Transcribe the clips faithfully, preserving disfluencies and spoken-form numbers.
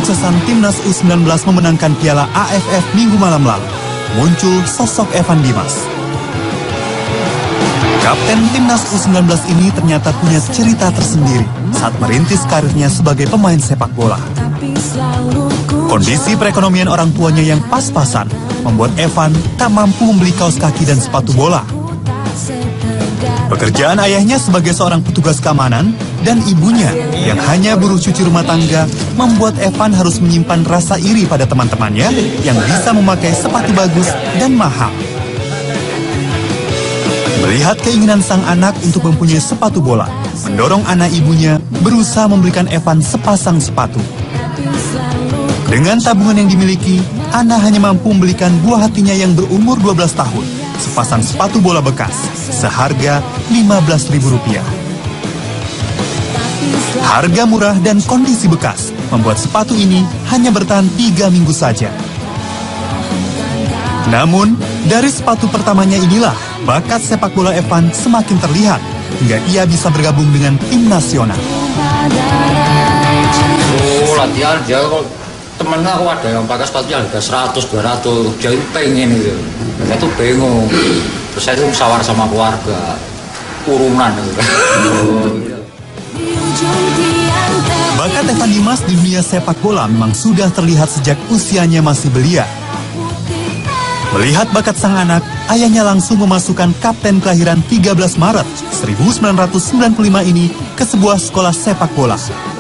kesuksesan Timnas U sembilan belas memenangkan Piala A F F minggu malam lalu, muncul sosok Evan Dimas. Kapten Timnas U sembilan belas ini ternyata punya cerita tersendiri saat merintis karirnya sebagai pemain sepak bola. Kondisi perekonomian orang tuanya yang pas-pasan membuat Evan tak mampu membeli kaos kaki dan sepatu bola. Pekerjaan ayahnya sebagai seorang petugas keamanan dan ibunya yang hanya buruh cuci rumah tangga membuat Evan harus menyimpan rasa iri pada teman-temannya yang bisa memakai sepatu bagus dan mahal. Melihat keinginan sang anak untuk mempunyai sepatu bola, mendorong anak ibunya berusaha membelikan Evan sepasang sepatu. Dengan tabungan yang dimiliki, Ana hanya mampu membelikan buah hatinya yang berumur dua belas tahun, sepasang sepatu bola bekas, seharga lima belas ribu rupiah. Harga murah dan kondisi bekas membuat sepatu ini hanya bertahan tiga minggu saja. Namun, dari sepatu pertamanya inilah, bakat sepak bola Evan semakin terlihat, hingga ia bisa bergabung dengan tim nasional. Oh, latihan dia kok temennya aku ada yang pakai sepatu yang harga seratus, dua ratus, jadi pengen itu. Saya tuh bingung. Terus saya tuh musyawarah sama keluarga, urunan gitu. Bakat Evan Dimas di dunia sepak bola memang sudah terlihat sejak usianya masih belia. Melihat bakat sang anak, ayahnya langsung memasukkan kapten kelahiran tiga belas Maret seribu sembilan ratus sembilan puluh lima ini ke sebuah sekolah sepak bola.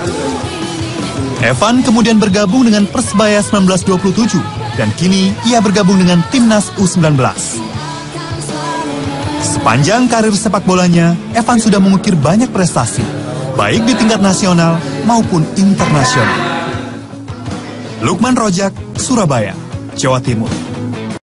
Evan kemudian bergabung dengan Persebaya seribu sembilan ratus dua puluh tujuh dan kini ia bergabung dengan Timnas U sembilan belas. Sepanjang karir sepak bolanya, Evan sudah mengukir banyak prestasi, baik di tingkat nasional maupun internasional. Lukman Rojak, Surabaya, Jawa Timur.